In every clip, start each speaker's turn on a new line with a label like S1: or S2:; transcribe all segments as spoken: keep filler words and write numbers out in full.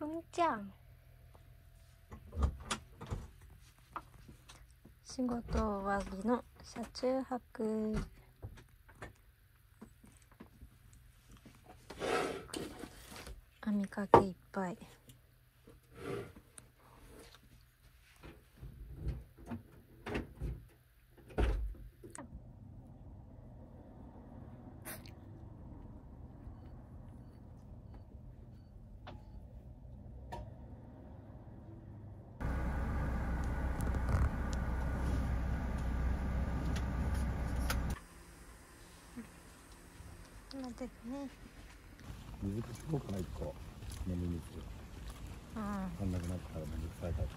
S1: ふみちゃん、仕事終わりの車中泊。網かけいっぱい。待っててね。
S2: 水口こうかな、一個飲み水。
S1: うん。
S2: 足んなくなったらめんどくさいから。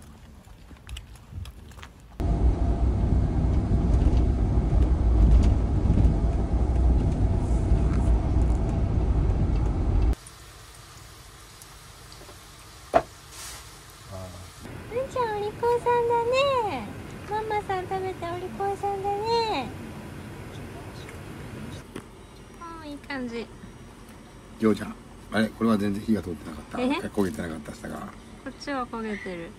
S1: ふんちゃん、お利口さんだね。ママさん食べてお利口さんだね。ああ、いい感じ。
S2: ジョーちゃん、あれ、これは全然火が通ってなかった。
S1: え
S2: 焦げてなかった下が。
S1: こっちは焦げてる。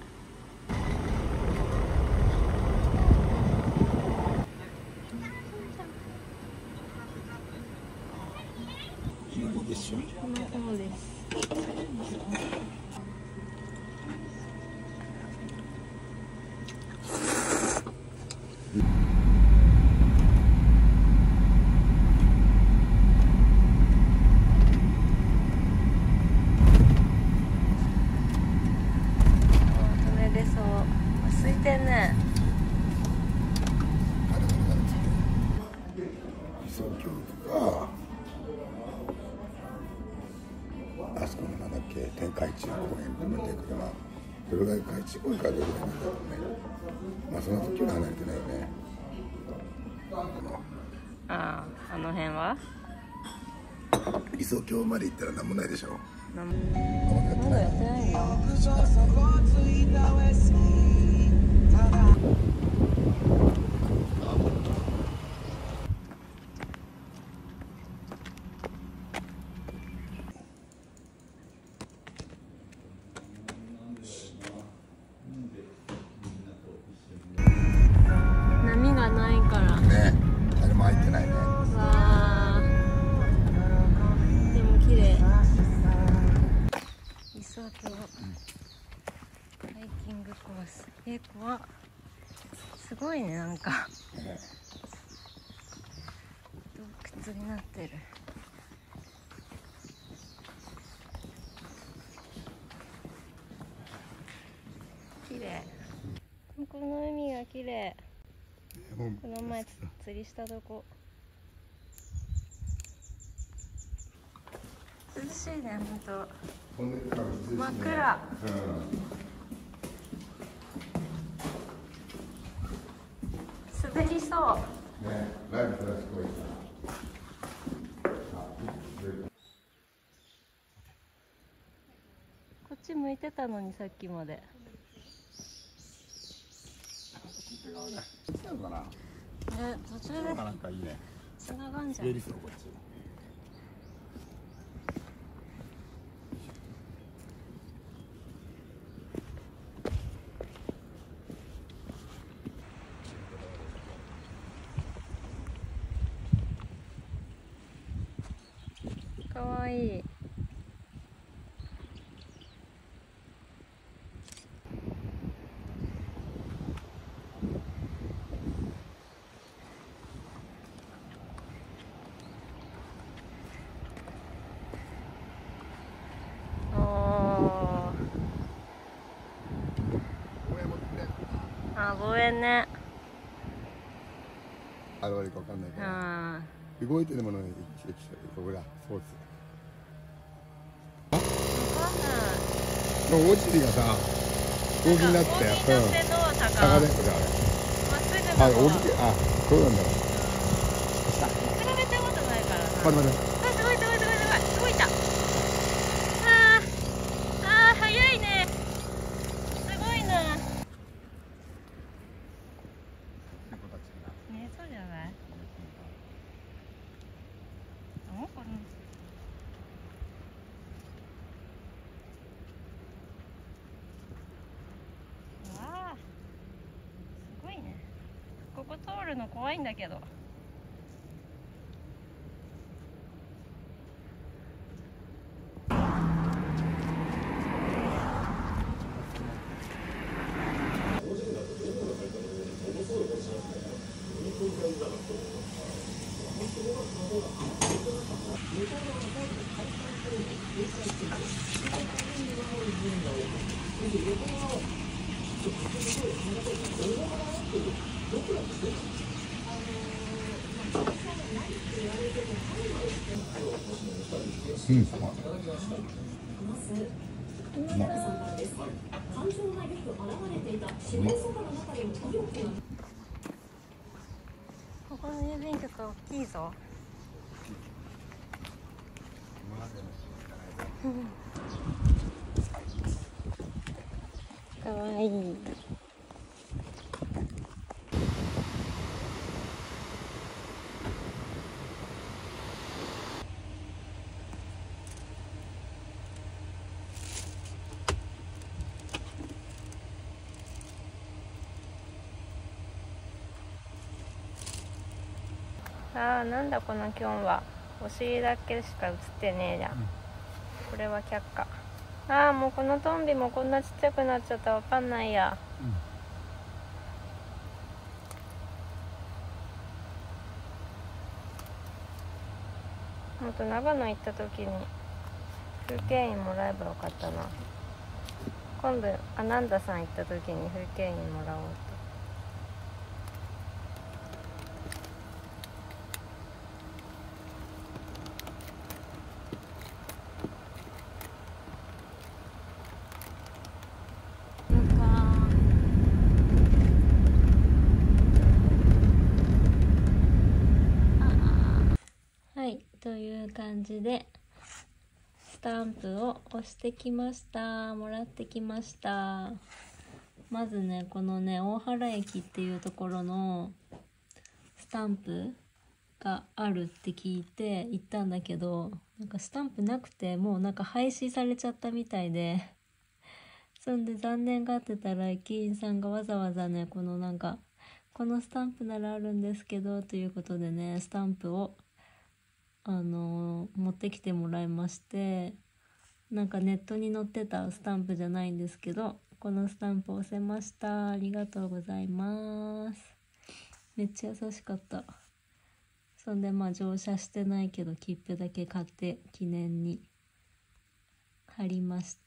S2: いいでしょ。
S1: この方です。空いてんね。
S2: 理想教育があそこのなんだっけ、天海中公園で見てくればどれぐらい海中公園からどれぐらいなんだろうね。まあそんな時は離れてないよね。
S1: ああ、あの辺は
S2: 理想郷まで行ったら何もないでしょ。
S1: なんまだやってないよ。波がないから
S2: ね、誰も入ってないね。
S1: わあ、でも綺麗。理想郷、ハイキングコース。え、怖っ。すごいね、なんか洞窟になってる。綺麗。この海が綺麗。この前釣りしたとこ。涼しいね、ほんと。真っ暗。滑りそう。
S2: ね、ライブからすごい。
S1: こっち向いてたのに、さっきまで。え、途中で
S2: なんかいいね。
S1: つながんじゃん。
S2: 滑りそうこっち。
S1: かわいい。あ、望遠ね。
S2: 現れるかわかんないけ
S1: あ
S2: ど。動いてるものに一撃してる。ここだ、スポーツ。
S1: あ。わかんない。
S2: のおじりがさ、大きになって、うん。
S1: 大きになってんのは坂。
S2: 坂ですか、あれ。
S1: まっすぐ
S2: あ、
S1: なのは。
S2: 大きい、あ、そうなんだ。
S1: 比べたことないからな。
S2: 待って待って。
S1: あ、すごいすごいすごいすごい。すごいいた。あー、あー、早いね。すごいな。ね、そうじゃない。お、これ。 るの怖いんだけど。
S2: うん、うまい。
S1: ここの郵便局は大きいぞ。かわいい。あー、なんだこのキョンは。お尻だけしか映ってねえじゃん、うん、これは却下。あー、もうこのトンビもこんなちっちゃくなっちゃった。わかんないや、うん、もっと長野行った時に風景印もらえばよかったな。今度アナンダさん行った時に風景印もらおうと。はい、という感じでスタンプを押してきました。もらってきました。まずね、このね、大原駅っていうところのスタンプがあるって聞いて行ったんだけど、なんかスタンプなくて、もうなんか廃止されちゃったみたいで、そんで残念がってたら駅員さんがわざわざね、このなんかこのスタンプならあるんですけどということでね、スタンプをあのー、持ってきてもらいまして、なんかネットに載ってたスタンプじゃないんですけど、このスタンプ押せました。ありがとうございます。めっちゃ優しかった。そんでまあ乗車してないけど切符だけ買って記念に貼りました。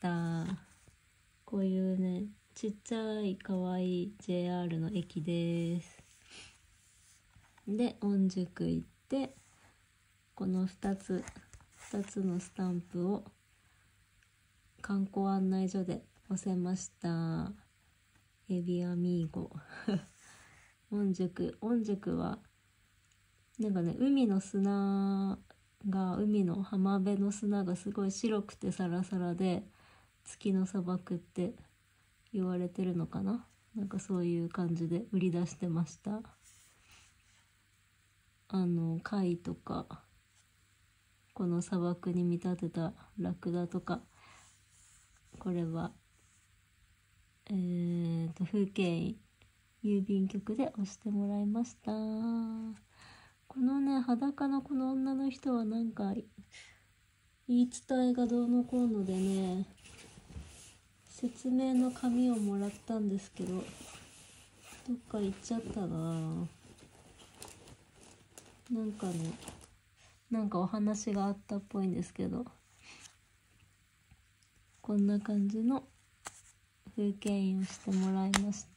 S1: こういうね、ちっちゃいかわいい ジェイアール の駅です。で、御宿行ってこのふたつふたつのスタンプを観光案内所で押せました。エビアミーゴ御宿御宿はなんかね、海の砂が海の浜辺の砂がすごい白くてサラサラで月の砂漠って言われてるのかな。なんかそういう感じで売り出してました。あの貝とかこの砂漠に見立てたラクダとか、これはえーと風景印郵便局で押してもらいました。このね、裸のこの女の人はなんか言い伝えがどうのこうのでね、説明の紙をもらったんですけど、どっか行っちゃったな。なんかね、なんかお話があったっぽいんですけど、こんな感じの風景印をしてもらいました。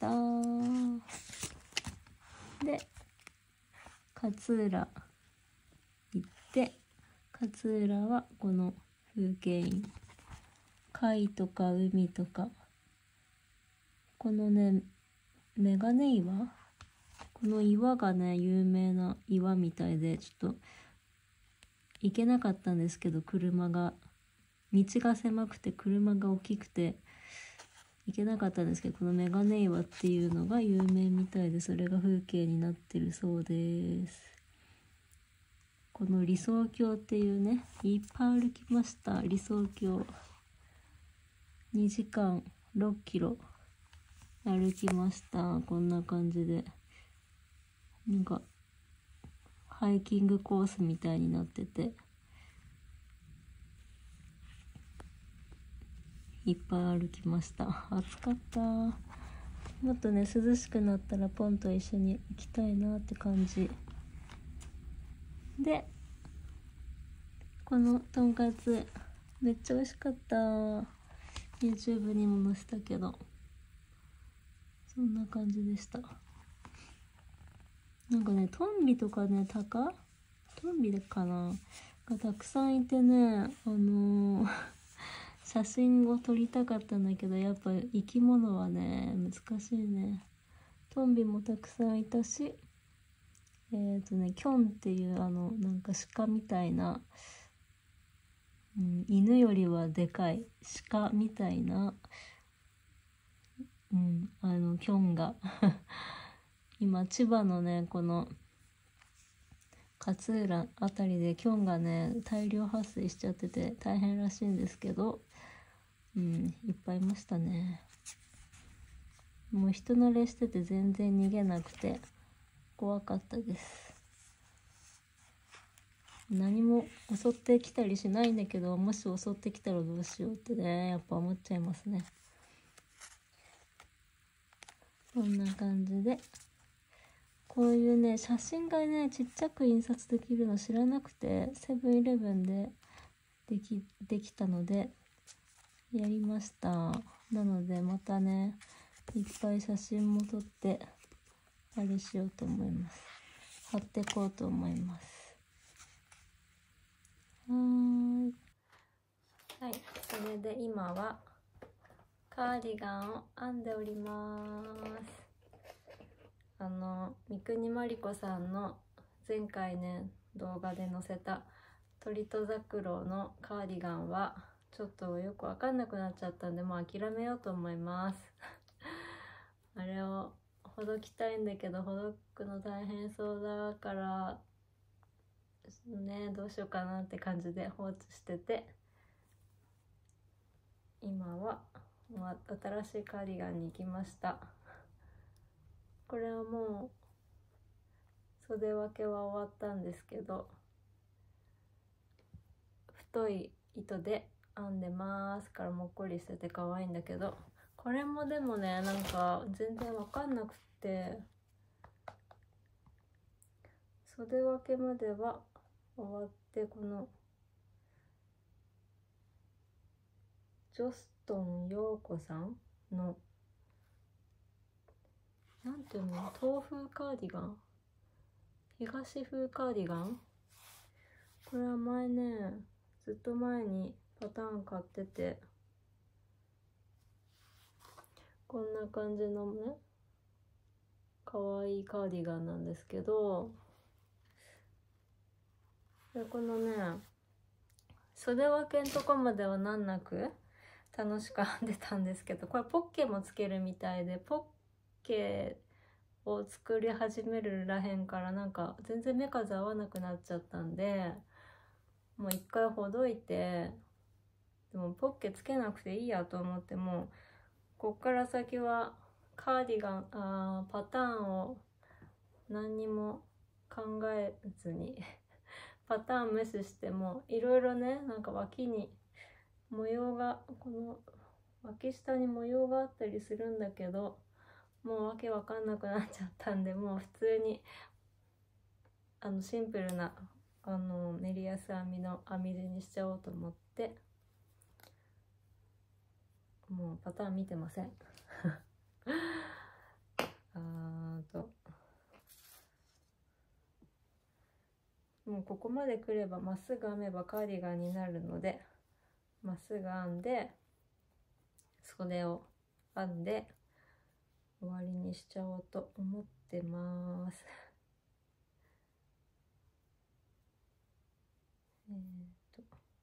S1: で、勝浦行って、勝浦はこの風景印、貝とか海とか、このね、メガネ岩、この岩がね、有名な岩みたいで、ちょっと行けなかったんですけど、車が道が狭くて車が大きくて行けなかったんですけど、このメガネ岩っていうのが有名みたいで、それが風景になってるそうです。この理想郷っていうね、いっぱい歩きました。理想郷にじかんろっキロ歩きました。こんな感じでなんかハイキングコースみたいになってていっぱい歩きました。暑かった。もっとね涼しくなったらポンと一緒に行きたいなって感じで、このとんかつめっちゃ美味しかった。 YouTube にも載せたけどそんな感じでした。なんかねトンビとかねタカトンビかながたくさんいてね、あのー、写真を撮りたかったんだけど、やっぱ生き物はね難しいね。トンビもたくさんいたし、えっとねキョンっていうあのなんか鹿みたいな、うん、犬よりはでかい鹿みたいな、うん、あのキョンが今千葉のねこの勝浦あたりでキョンがね大量発生しちゃってて大変らしいんですけど、うんいっぱいいましたね。もう人慣れしてて全然逃げなくて怖かったです。何も襲ってきたりしないんだけど、もし襲ってきたらどうしようってねやっぱ思っちゃいますね。こんな感じで、こういうね写真がねちっちゃく印刷できるの知らなくて、セブンイレブンでできできたのでやりました。なのでまたねいっぱい写真も撮ってあれしようと思います。貼ってこうと思います。はーい。はい、それで今はカーディガンを編んでおります。あの三国真理子さんの前回ね動画で載せた鳥とザクロのカーディガンはちょっとよくわかんなくなっちゃったんで、もう諦めようと思いますあれをほどきたいんだけどほどくの大変そうだからね、どうしようかなって感じで放置してて、今はもう新しいカーディガンに行きました。これはもう袖分けは終わったんですけど、太い糸で編んでますからもっこりしてて可愛いんだけど、これもでもねなんか全然わかんなくって、袖分けまでは終わって、このジョストン陽子さんのなんていうの、東風カーディガン、東風カーディガン、これは前ねずっと前にパターン買ってて、こんな感じのねかわいいカーディガンなんですけど、でこのね袖分けんとこまでは難なく楽しく編んでたんですけど、これポッケもつけるみたいで、ポッケを作り始めるらへんからなんか全然目数合わなくなっちゃったんで、もう一回ほどいて、でもポッケつけなくていいやと思って、もうこっから先はカーディガンあーパターンを何にも考えずにパターン無視してもいろいろね、なんか脇に模様が、この脇下に模様があったりするんだけど、もうわけわかんなくなっちゃったんで、もう普通にあのシンプルなあの練りやす編みの編み地にしちゃおうと思って、もうパターン見てませんあーともうここまで来ればまっすぐ編めばカーディガンになるので、まっすぐ編んで袖を編んで終わりにしちゃおうと思ってます。えーと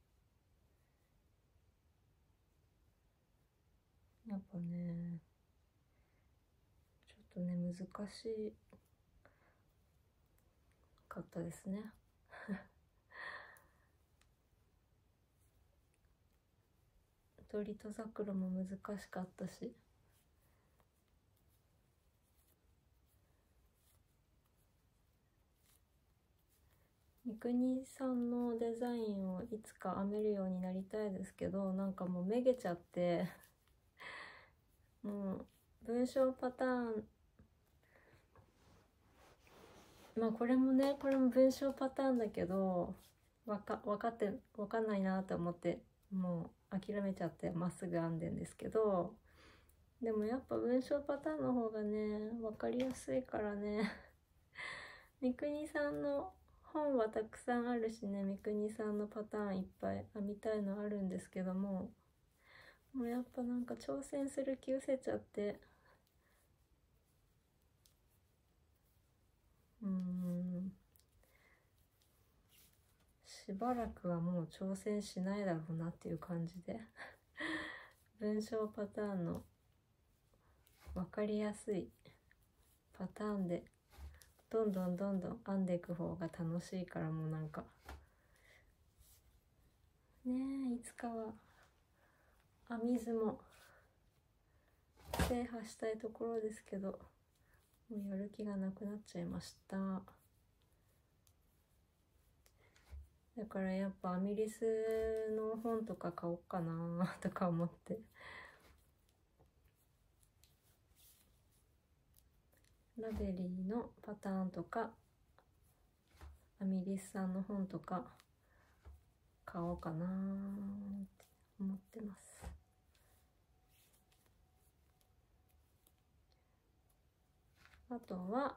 S1: やっぱねちょっとね難しかったですね鳥とザクロも難しかったし、 くにさんのデザインをいつか編めるようになりたいですけど、なんかもうめげちゃってもう文章パターン、まあこれもねこれも文章パターンだけどわか分かって分かんないなと思ってもう諦めちゃってまっすぐ編んでんですけど、でもやっぱ文章パターンの方がね分かりやすいからね三國さんの本はたくさんあるしね、三國さんのパターンいっぱい編みたいのあるんですけども、もうやっぱなんか挑戦する気失せちゃって、うーんしばらくはもう挑戦しないだろうなっていう感じで文章パターンの分かりやすいパターンでどんどんどんどん編んでいく方が楽しいから、もうなんかねえいつかは編み図も制覇したいところですけど、もうやる気がなくなっちゃいました。だからやっぱアミリスの本とか買おうかなとか思って、ラベリーのパターンとかアミリスさんの本とか買おうかなって思ってます。あとは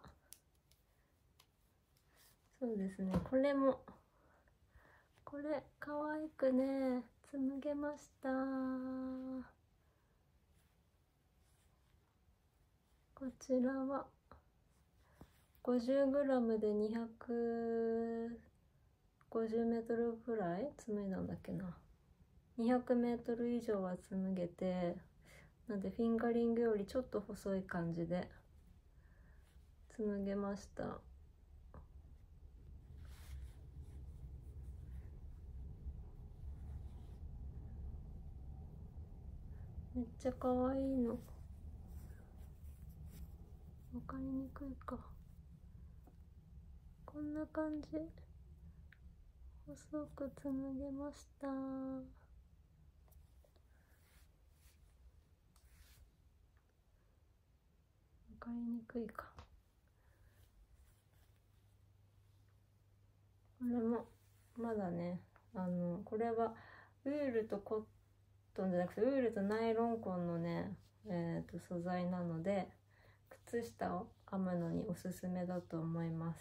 S1: そうですね、これもこれ可愛くね紡げました。こちらは ごじゅうグラム でにひゃくごじゅうメートルぐらい紡いだんだっけな。にひゃくメートル以上は紡げて、なんでフィンガリングよりちょっと細い感じで紡げました。めっちゃ可愛いの。わかりにくいか。こんな感じ。細く紡げました。わかりにくいか。これもまだね、あのこれはウールとコットンじゃなくてウールとナイロンコンのね、えー、と素材なので靴下を編むのにおすすめだと思います。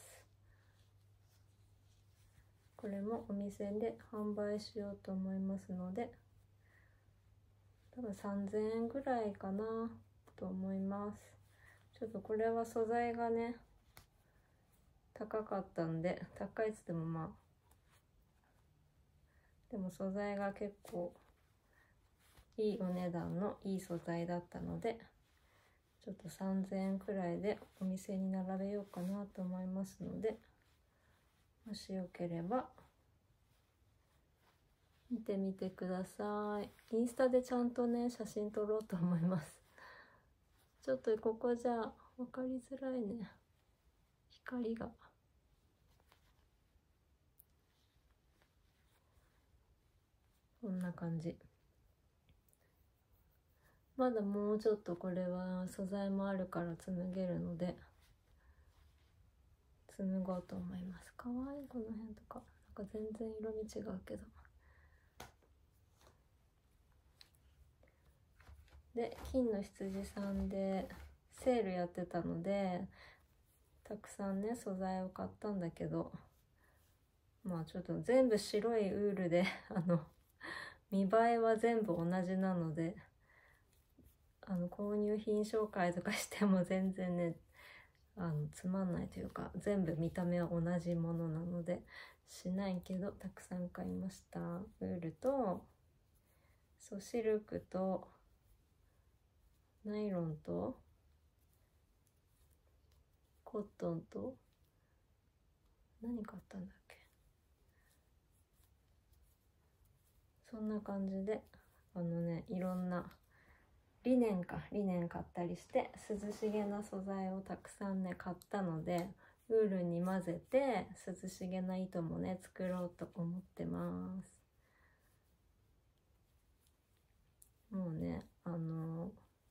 S1: これもお店で販売しようと思いますので、多分さんぜんえんぐらいかなと思います。ちょっとこれは素材がね高かったんで、高いっつってもまあでも素材が結構いいお値段のいい素材だったので、ちょっとさんぜんえんくらいでお店に並べようかなと思いますので、もしよければ見てみてください。インスタでちゃんとね写真撮ろうと思います。ちょっとここじゃ分かりづらいね、光が。こんな感じ。まだもうちょっとこれは素材もあるから紡げるので紡ごうと思います。かわいいこの辺とか、なんか全然色味違うけど。で金の羊さんでセールやってたのでたくさんね素材を買ったんだけど、まあちょっと全部白いウールであの見栄えは全部同じなので、あの購入品紹介とかしても全然ねあのつまんないというか、全部見た目は同じものなのでしないけど、たくさん買いました。ウールとそうシルクとナイロンとコットンと何買ったんだっけ。そんな感じであのねいろんなリネンかリネン買ったりして涼しげな素材をたくさんね買ったので、 ウールに混ぜて涼しげな糸もね作ろうと思ってます。もうねあの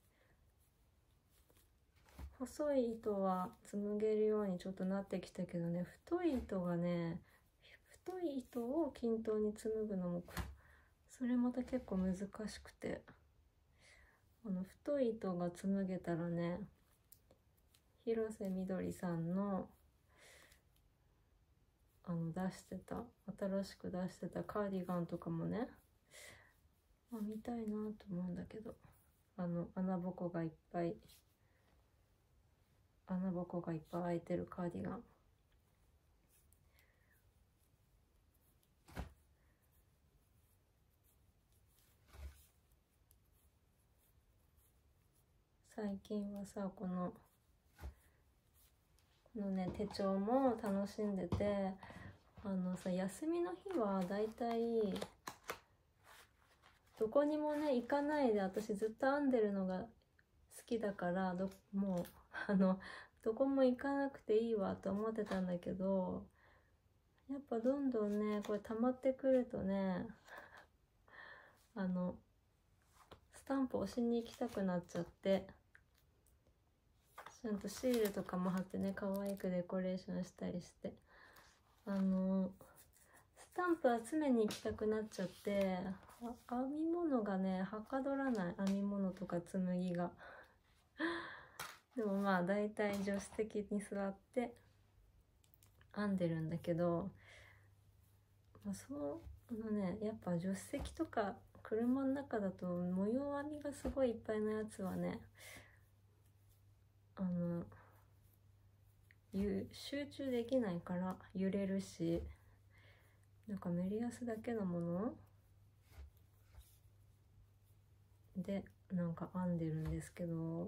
S1: 細い糸は紡げるようにちょっとなってきたけどね、太い糸がね太い糸を均等に紡ぐのもそれまた結構難しくて、あの太い糸が紡げたらね、広瀬みどりさんのあの出してた新しく出してたカーディガンとかもね、まあ、見たいなと思うんだけど、あの穴ぼこがいっぱい穴ぼこがいっぱい開いてるカーディガン。最近はさ、このこのね手帳も楽しんでて、あのさ休みの日はだいたいどこにもね行かないで、私ずっと編んでるのが好きだからどもうあのどこも行かなくていいわと思ってたんだけど、やっぱどんどんねこれ溜まってくるとねあのスタンプ押しに行きたくなっちゃって、ちゃんとシールとかも貼ってね可愛くデコレーションしたりして、あのスタンプ集めに行きたくなっちゃって、編み物がねはかどらない、編み物とか紡ぎがでもまあだいたい助手席に座って編んでるんだけど、まあ、そうあのねやっぱ助手席とか車の中だと模様編みがすごいいっぱいのやつはね、あの集中できないから揺れるし、なんかメリヤスだけのものでなんか編んでるんですけど、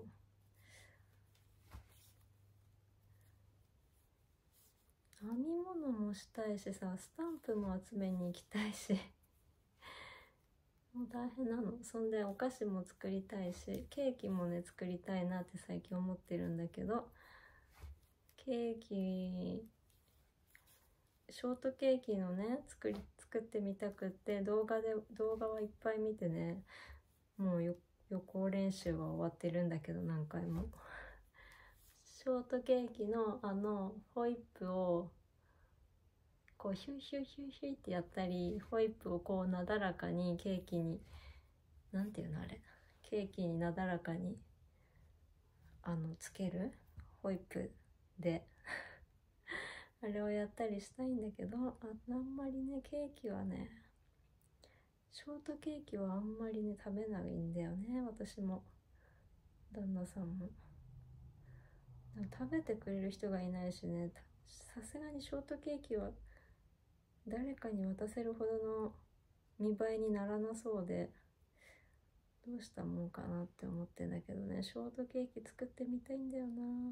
S1: 編み物もしたいしさ、スタンプも集めに行きたいしもう大変なの。そんでお菓子も作りたいし、ケーキもね作りたいなって最近思ってるんだけど、ケーキショートケーキのね作り作ってみたくって、動画で動画はいっぱい見てね、もうよ予行練習は終わってるんだけど何回もショートケーキのあのホイップをこうヒューヒューヒューヒューってやったり、ホイップをこうなだらかにケーキになんていうのあれケーキになだらかにあのつけるホイップであれをやったりしたいんだけど、ああんまりねケーキはねショートケーキはあんまりね食べないんだよね、私も旦那さんも。食べてくれる人がいないしね、さすがにショートケーキは誰かに渡せるほどの見栄えにならなそうで、どうしたもんかなって思ってんだけどね、ショートケーキ作ってみたいんだよな。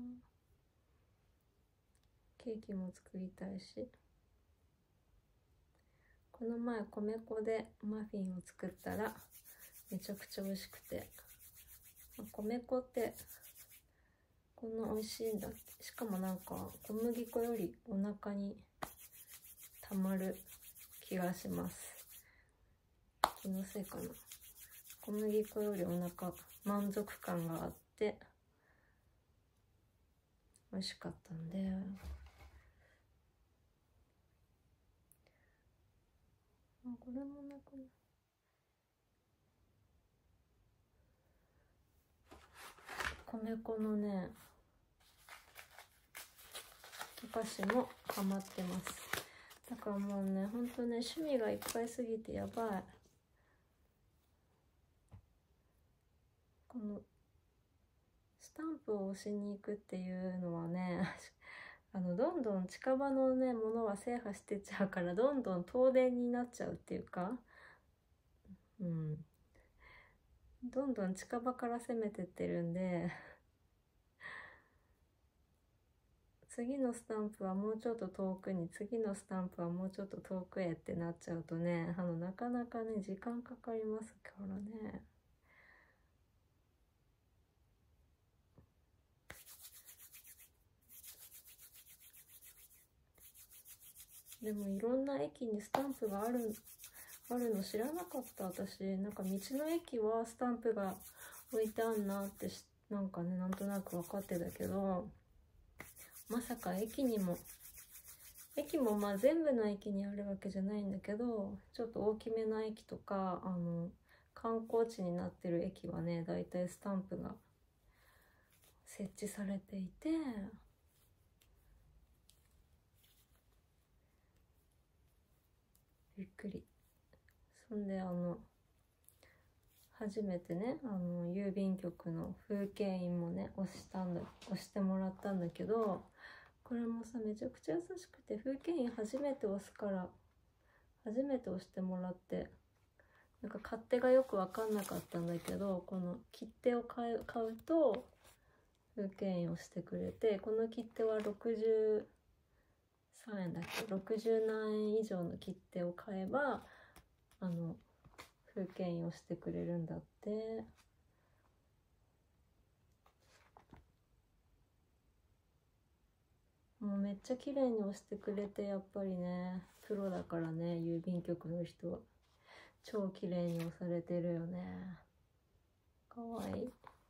S1: ケーキも作りたいし、この前米粉でマフィンを作ったらめちゃくちゃ美味しくて、米粉ってこんな美味しいんだって。しかもなんか小麦粉よりお腹にたまる気がします。気のせいかな。小麦粉よりお腹満足感があって美味しかったんで、あこれもなくな米粉のねお菓子もハマってます。だからもうねほんとね趣味がいっぱいすぎてやばい。このスタンプを押しに行くっていうのはねあのどんどん近場のねものは制覇してっちゃうから、どんどん東電になっちゃうっていうか、うんどんどん近場から攻めてってるんで次のスタンプはもうちょっと遠くに、次のスタンプはもうちょっと遠くへってなっちゃうとね、あのなかなかね時間かかりますからね。 でもいろんな駅にスタンプがある、あるの知らなかった、私。なんか道の駅はスタンプが置いてあんなってし、なんかね、なんとなく分かってたけど、まさか駅にも、駅もまあ全部の駅にあるわけじゃないんだけど、ちょっと大きめな駅とか、あの、観光地になってる駅はね、だいたいスタンプが設置されていて、びっくり。そんであの初めてね、あの郵便局の風景印もね押したんだ押してもらったんだけど、これもさめちゃくちゃ優しくて、風景印初めて押すから初めて押してもらって、なんか勝手がよく分かんなかったんだけど、この切手を買う、買うと風景印をしてくれて、この切手はろくじゅうさんえんだっけ、ろくじゅうなんえん以上の切手を買えばあの風景印をしてくれるんだって。もうめっちゃ綺麗に押してくれて、やっぱりねプロだからね、郵便局の人は超綺麗に押されてるよね。かわいい。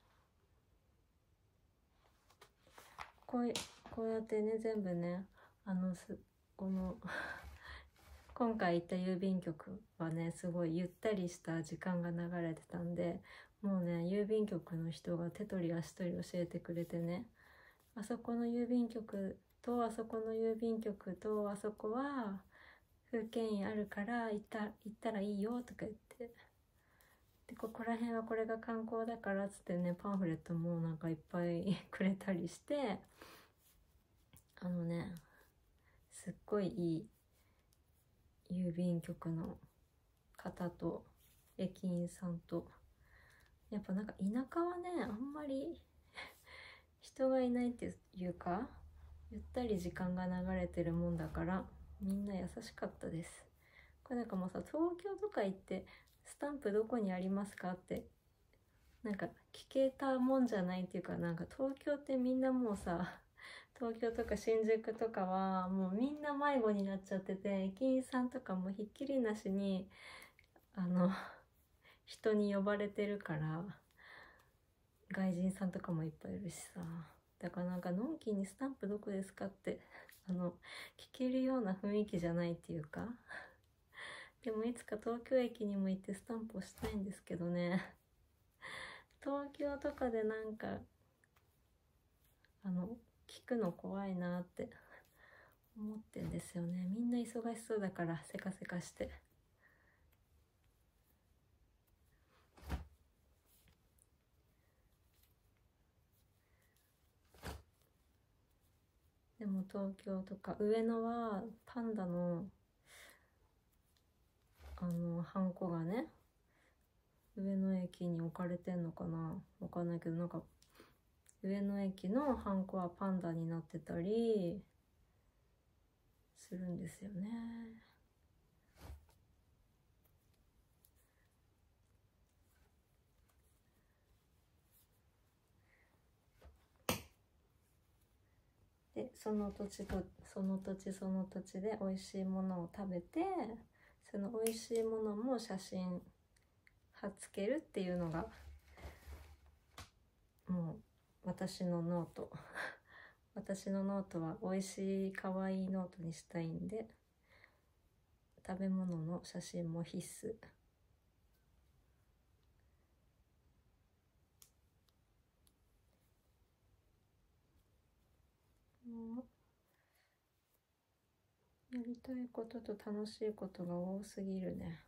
S1: こうこうやってね全部ね、あのすこの今回行った郵便局はねすごいゆったりした時間が流れてたんで、もうね郵便局の人が手取り足取り教えてくれてね、あそこの郵便局とあそこの郵便局とあそこは風景印あるから行った行ったらいいよとか言って、でここら辺はこれが観光だからっつってね、パンフレットもなんかいっぱいくれたりして、あのねすっごいいい郵便局の方と駅員さんと、やっぱなんか田舎はねあんまり人がいないっていうか、ゆったり時間が流れてるもんだからみんな優しかったです。これなんかもうさ、東京とか行ってスタンプどこにありますかってなんか聞けたもんじゃないっていうか、なんか東京ってみんなもうさ、東京とか新宿とかはもうみんな迷子になっちゃってて、駅員さんとかもひっきりなしにあの人に呼ばれてるから、外人さんとかもいっぱいいるしさ、だからなんかのんきにスタンプどこですかってあの聞けるような雰囲気じゃないっていうかでもいつか東京駅にも行ってスタンプをしたいんですけどね、東京とかでなんかあの聞くの怖いなって思ってんですよね。みんな忙しそうだからせかせかして。でも東京とか上野はパンダのあのハンコがね上野駅に置かれてんのかな、わかんないけど、なんか上野駅のハンコはパンダになってたりするんですよね。でその土地とその土地その土地で美味しいものを食べて、その美味しいものも写真貼っつけるっていうのがもう私のノート私のノートは美味しい可愛いノートにしたいんで、食べ物の写真も必須。もうやりたいことと楽しいことが多すぎるね。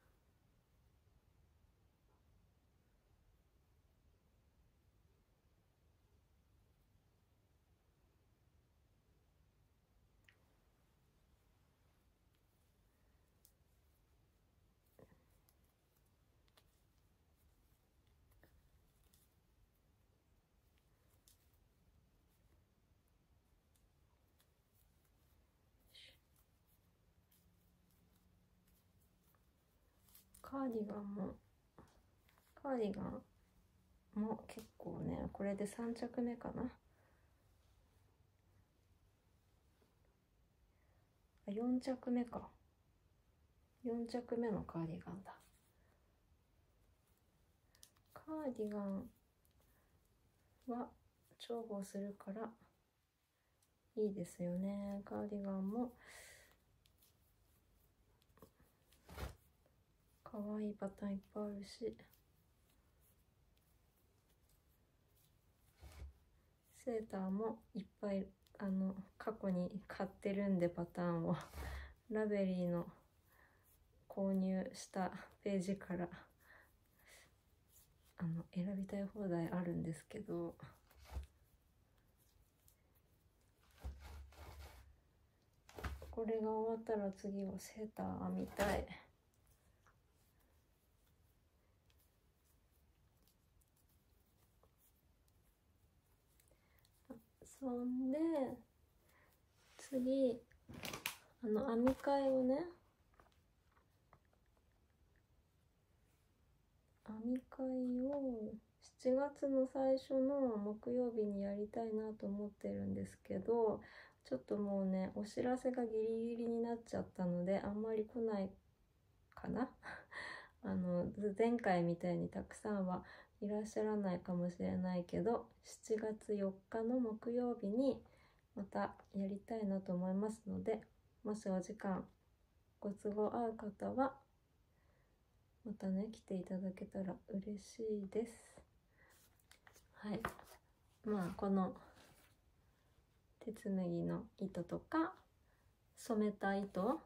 S1: カーディガンもカーディガンも結構ね、これでさん着目かな。 あ、よん着目か。よん着目のカーディガンだ。カーディガンは重宝するからいいですよね。カーディガンもかわいいパターンいっぱいあるし、セーターもいっぱいあの過去に買ってるんで、パターンをラベリーの購入したページからあの選びたい放題あるんですけど、これが終わったら次はセーター編みたい。そんで次あの編み替えをね、編み替えをしちがつの最初の木曜日にやりたいなと思ってるんですけど、ちょっともうねお知らせがギリギリになっちゃったのであんまり来ないかなあの前回みたいにたくさんはいらっしゃらないかもしれないけど、しちがつよっかの木曜日にまたやりたいなと思いますので、もしお時間ご都合合う方はまたね来ていただけたら嬉しいです。はい、まあこの手紡ぎの糸とか染めた糸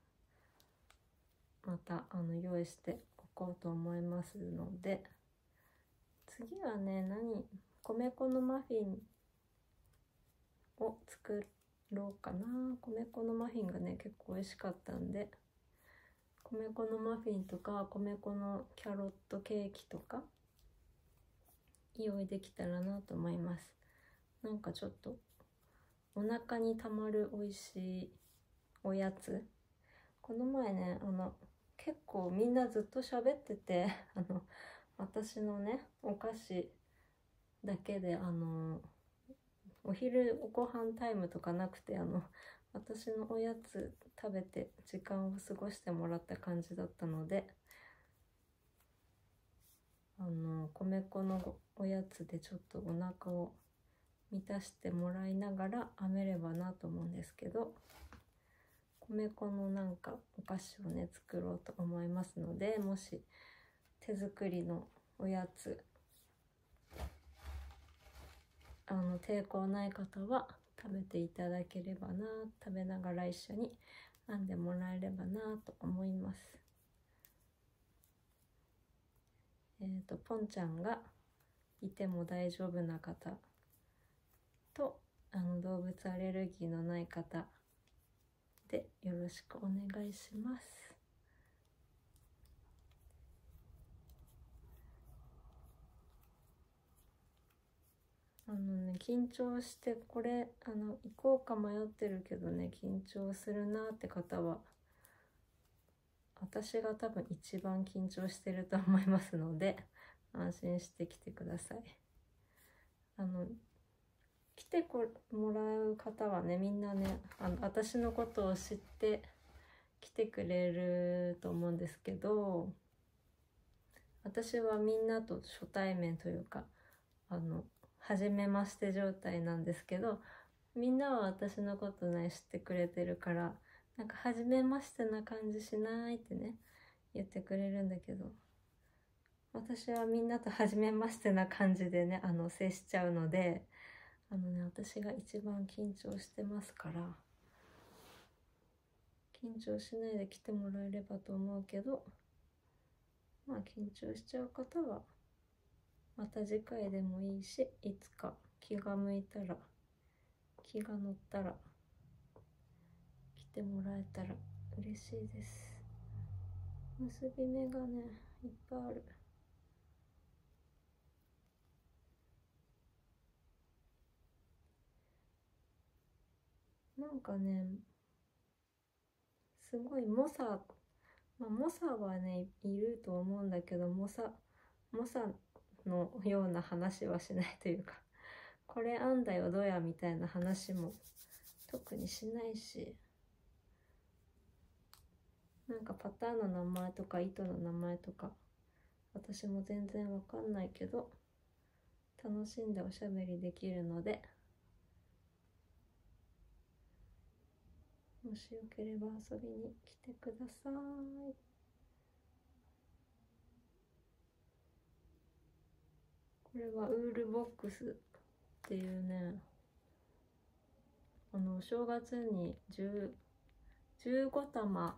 S1: またあの用意しておこうと思いますので、次はね何米粉のマフィンを作ろうかな。米粉のマフィンがね結構美味しかったんで、米粉のマフィンとか米粉のキャロットケーキとか用意できたらなと思います。なんかちょっとお腹にたまる美味しいおやつ、この前ねあの結構みんなずっと喋っててあの私のねお菓子だけであのお昼ご飯タイムとかなくて、あの私のおやつ食べて時間を過ごしてもらった感じだったので、あの米粉のおやつでちょっとお腹を満たしてもらいながら編めればなと思うんですけど、米粉のなんかお菓子をね作ろうと思いますので、もし手作りのおやつあの抵抗ない方は食べていただければな、食べながら一緒に編んでもらえればなと思います。えっとポンちゃんがいても大丈夫な方とあの動物アレルギーのない方でよろしくお願いします。あのね緊張してこれあの行こうか迷ってるけどね緊張するなって方は、私が多分一番緊張してると思いますので安心して来てください。あの来てこもらう方はねみんなねあの私のことを知って来てくれると思うんですけど、私はみんなと初対面というかあの初めまして状態なんですけど、みんなは私のことね知ってくれてるからなんか初めましてな感じしないってね言ってくれるんだけど、私はみんなと初めましてな感じでねあの接しちゃうので、あのね私が一番緊張してますから、緊張しないで来てもらえればと思うけど、まあ緊張しちゃう方はまた次回でもいいし、いつか気が向いたら気が乗ったら来てもらえたら嬉しいです。結び目がねいっぱいある。なんかねすごい猛者、まあ、猛者はねいると思うんだけど、猛者猛者のような話はしないというか、これあんだよどうやみたいな話も特にしないし、 なんかパターンの名前とか糸の名前とか私も全然わかんないけど楽しんでおしゃべりできるので、もしよければ遊びに来てください。これはウールボックスっていうね、あのお正月にじゅうごたま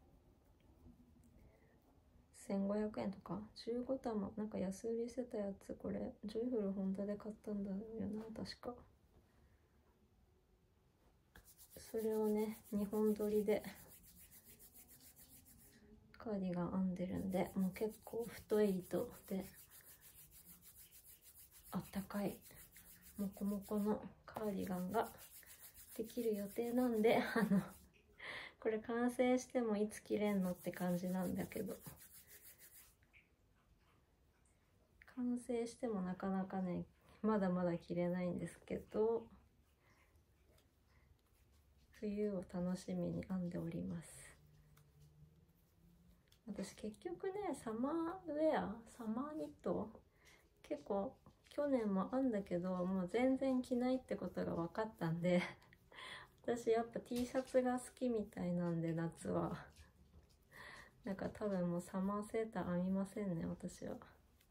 S1: せんごひゃくえんとかじゅうごたまなんか安売りしてたやつ、これジョイフルホンダで買ったんだよな確か。それをねにほん取りでカーディガン編んでるんで、もう結構太い糸であったかいモコモコのカーディガンができる予定なんで、あのこれ完成してもいつ着れんのって感じなんだけど、完成してもなかなかねまだまだ着れないんですけど、冬を楽しみに編んでおります。私結局ねサマーウェアサマーニット結構去年も編んだけどもう全然着ないってことが分かったんで私やっぱ T シャツが好きみたいなんで夏はなんか多分もうサマーセーター編みませんね私は。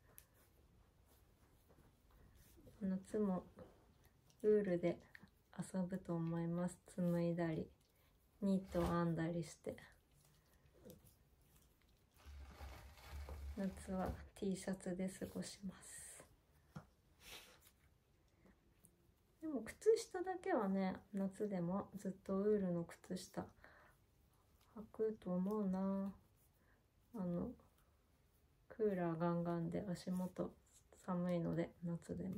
S1: 夏もウールで遊ぶと思います。紡いだりニットを編んだりして、夏は T シャツで過ごします。でも靴下だけはね夏でもずっとウールの靴下履くと思うな。あのクーラーガンガンで足元寒いので夏でも。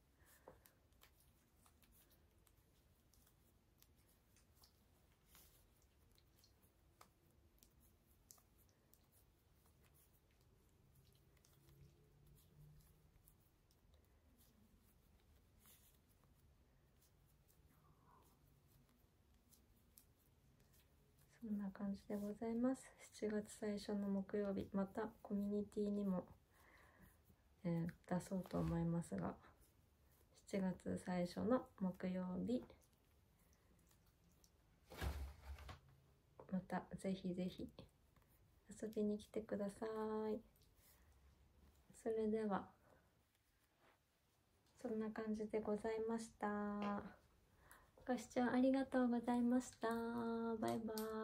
S1: そんな感じでございます。しちがつ最初の木曜日、またコミュニティにも、えー、出そうと思いますが、しちがつ最初の木曜日、またぜひぜひ遊びに来てください。それでは、そんな感じでございました。ご視聴ありがとうございました。バイバーイ。